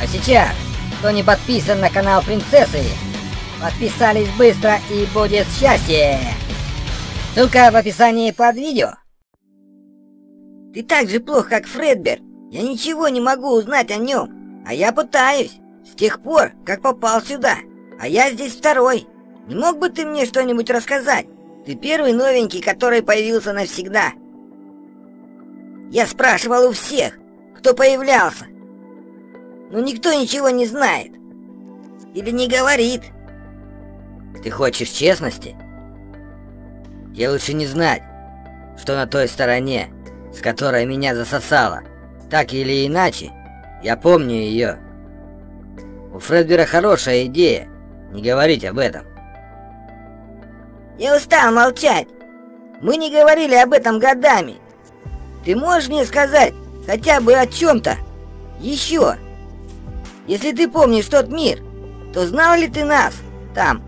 сейчас, кто не подписан на канал Принцессы, подписались быстро и будет счастье. Ссылка в описании под видео. Ты так же плох, как Фредберг. Я ничего не могу узнать о нем. А я пытаюсь. С тех пор, как попал сюда. А я здесь второй. Не мог бы ты мне что-нибудь рассказать? Ты первый новенький, который появился навсегда. Я спрашивал у всех, кто появлялся. Но никто ничего не знает. Или не говорит. Ты хочешь честности? Тебе лучше не знать, что на той стороне, с которой меня засосало. Так или иначе, я помню ее. У Фредбера хорошая идея не говорить об этом. Я устал молчать. Мы не говорили об этом годами. Ты можешь мне сказать хотя бы о чем-то еще? Если ты помнишь тот мир, то знал ли ты нас там?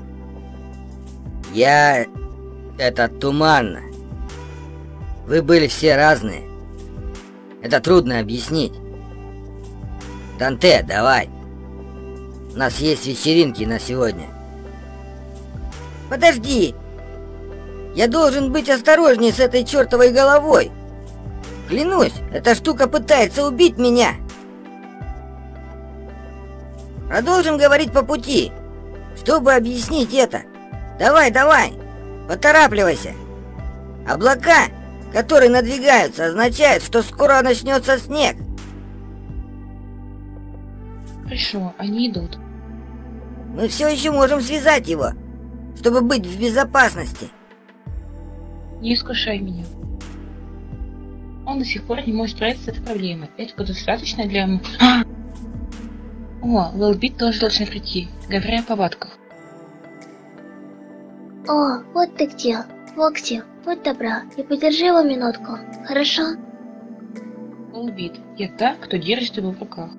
Это туманно. Вы были все разные. Это трудно объяснить. Данте, давай. У нас есть вечеринки на сегодня. Подожди. Я должен быть осторожнее с этой чертовой головой. Клянусь, эта штука пытается убить меня. Продолжим говорить по пути, чтобы объяснить это. Давай, поторапливайся. Облака, которые надвигаются, означают, что скоро начнется снег. Хорошо, они идут. Мы все еще можем связать его, чтобы быть в безопасности. Не искушай меня. Он до сих пор не может справиться с этой проблемой. Этого достаточно для... О, Лэлбит тоже должен прийти, говоря о повадках. О, вот ты где. Фокси, будь добра и подержи его минутку, хорошо? Лэлбит, я та, кто держит его в руках.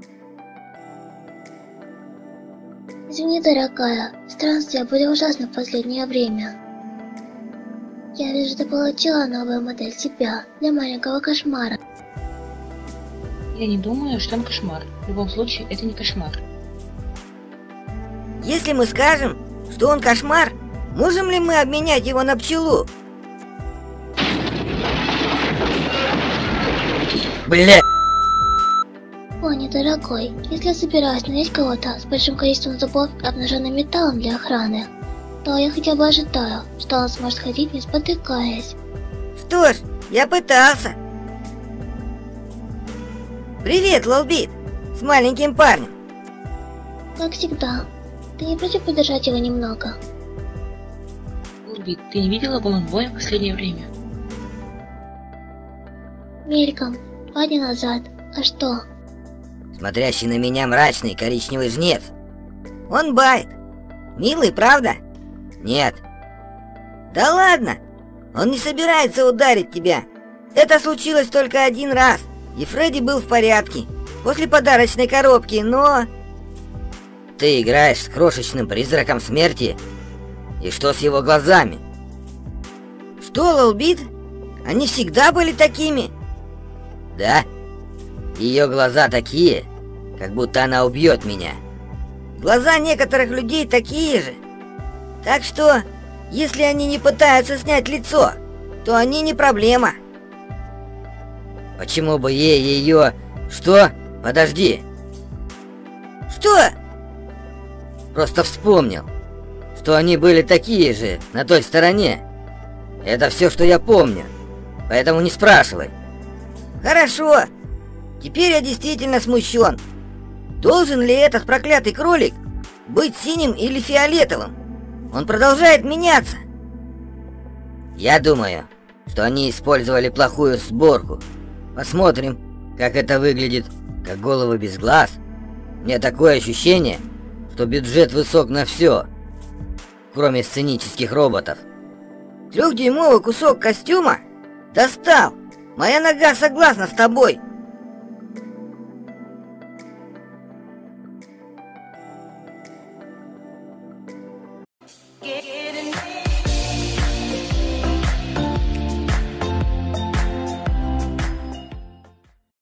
Извини, дорогая, странствия были ужасны в последнее время. Я вижу, ты получила новую модель себя для маленького кошмара. Я не думаю, что он кошмар. В любом случае, это не кошмар. Если мы скажем, что он кошмар, можем ли мы обменять его на пчелу? Бля! Пони, дорогой, если я собираюсь нанять кого-то с большим количеством зубов и обнаженным металлом для охраны, то я хотя бы ожидаю, что он сможет ходить, не спотыкаясь. Что ж, я пытался. Привет, Лэлбит, с маленьким парнем. Как всегда. Ты не против подержать его немного? Лэлбит, ты не видела Баланбоя в последнее время? Мельком, 2 дня назад. А что? Смотрящий на меня мрачный коричневый жнец. Он Байт. Милый, правда? Нет. Да ладно, он не собирается ударить тебя. Это случилось только один раз, и Фредди был в порядке, после подарочной коробки, но... Ты играешь с крошечным призраком смерти? И что с его глазами? Что, Лэлбит? Они всегда были такими? Да? Ее глаза такие, как будто она убьет меня. Глаза некоторых людей такие же. Так что, если они не пытаются снять лицо, то они не проблема. Почему бы ей ее... Что? Подожди. Что? Просто вспомнил, что они были такие же на той стороне. Это все, что я помню. Поэтому не спрашивай. Хорошо. Теперь я действительно смущен. Должен ли этот проклятый кролик быть синим или фиолетовым? Он продолжает меняться. Я думаю, что они использовали плохую сборку. Посмотрим, как это выглядит, как головы без глаз. Мне такое ощущение, что бюджет высок на все, кроме сценических роботов. 3-дюймовый кусок костюма? Достал! Моя нога согласна с тобой.